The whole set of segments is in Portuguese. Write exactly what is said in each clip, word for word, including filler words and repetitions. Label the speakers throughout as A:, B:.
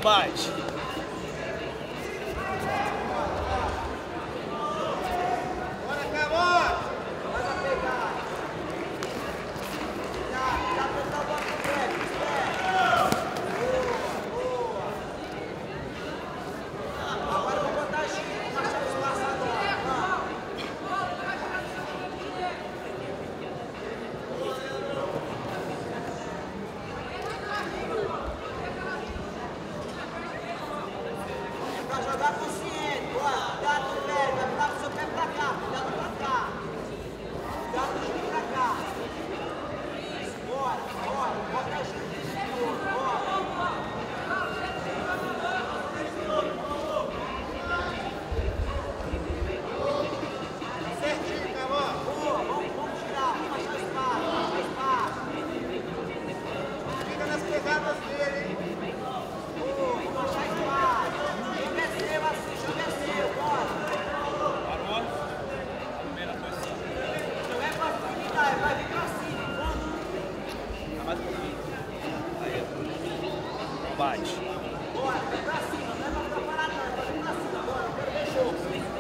A: bate. Bate.
B: Bora, vai pra cima, não é pra ficar parado, não, vai pra cima, bora, eu quero ver jogo.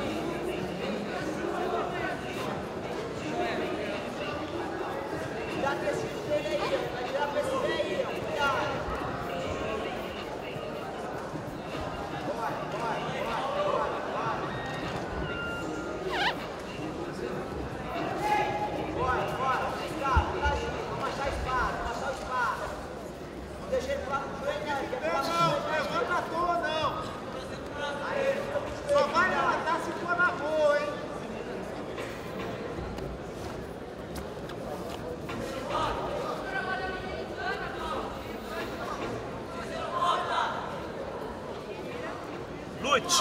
B: Tira a tecido dele aí, ó, vai tirar a tecido aí, ó, cuidado. Bora, bora, bora, bora, bora. Bora, bora, vamos buscar, vamos lá, Gil, vamos achar espaço, vamos achar o espaço. Não deixa ele pular no joelho, não, ele quer pular no joelho.
C: Levanta à toa, não. Só vai levantar se for na boa, hein?
A: Lute.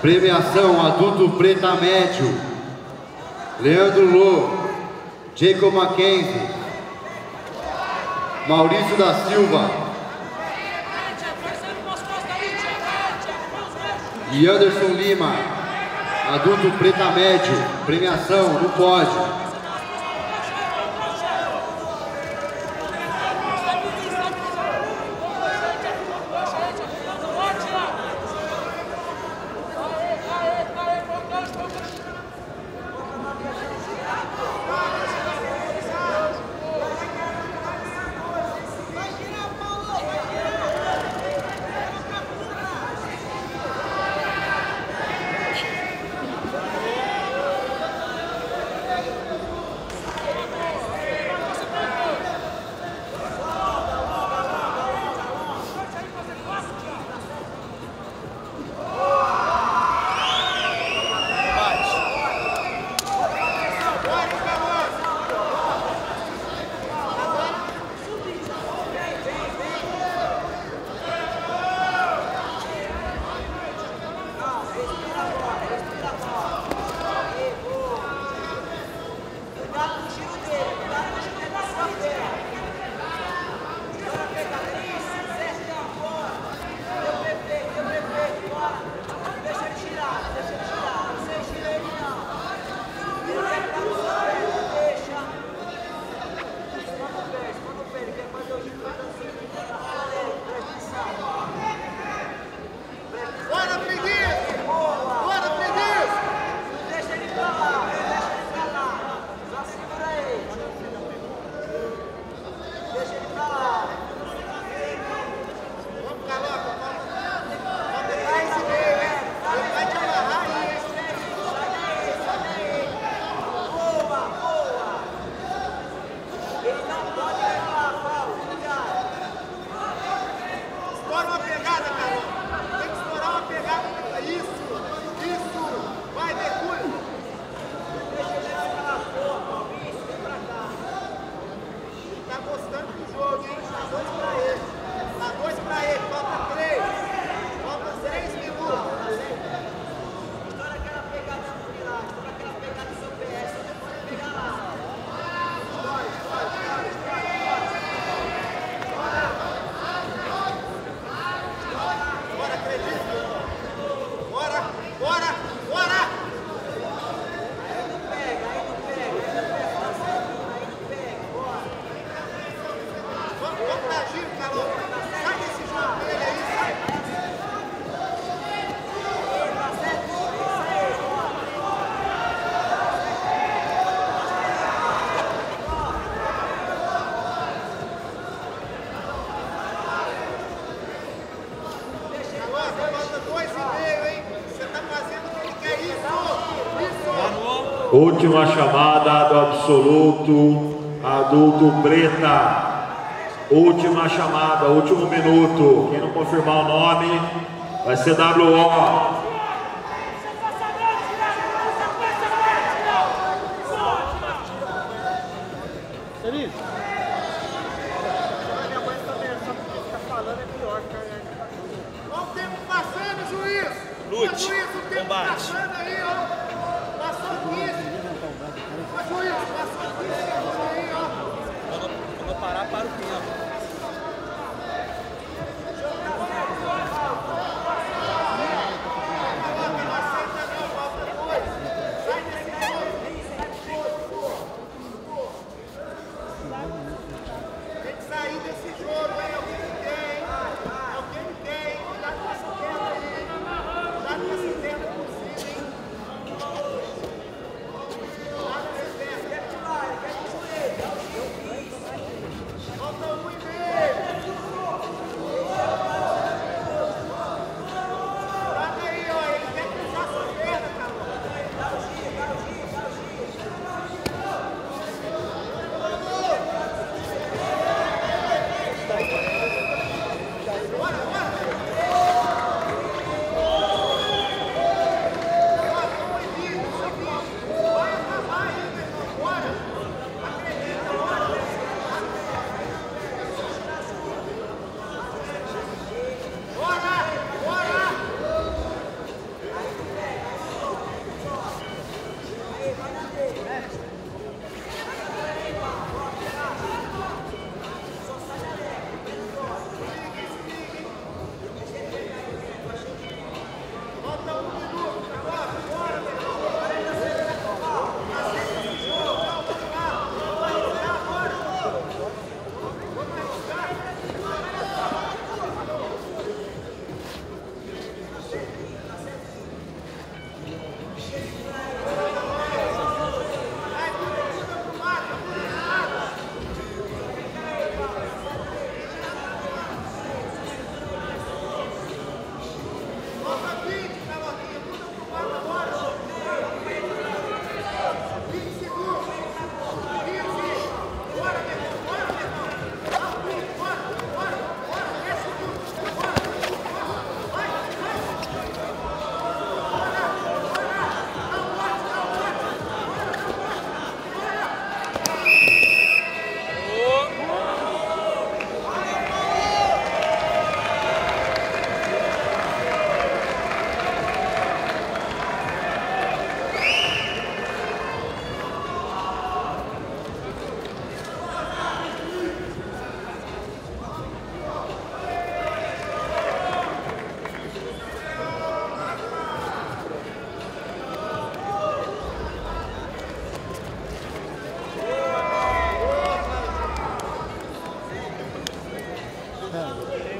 D: Premiação adulto preta médio. Leandro Lô, Jacob Mackenzie, Maurício da Silva e Anderson Lima, adulto preta médio. Premiação no pódio.
E: Última chamada do absoluto adulto preta. Última chamada, último minuto. Quem não confirmar o nome vai ser W O.
A: Lute, combate. Quando parar, para o tempo.
C: Tem que sair desse jogo, hein? Alguém que tem, hein? Alguém que tem. Cuidado com essa perna aí. Cuidado com essa perna por cima, hein? Cuidado com essa perna. Quer que vai? Quer que escolher? Falta um e meio. Cuidado aí, ó. Ele quer cruzar sua perna, cara. Dá o giro, dá o giro, dá o giro.
B: Tá.
F: É.